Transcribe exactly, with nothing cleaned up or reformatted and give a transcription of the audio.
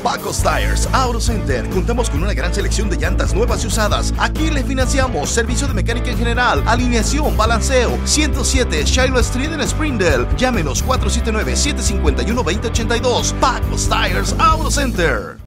Pacos Tires Auto Center. Contamos con una gran selección de llantas nuevas y usadas. Aquí le financiamos servicio de mecánica en general, alineación, balanceo. ciento siete Shiloh Street en Springdale. Llámenos cuatro siete nueve, siete cinco uno, dos cero ocho dos. Pacos Tires Auto Center.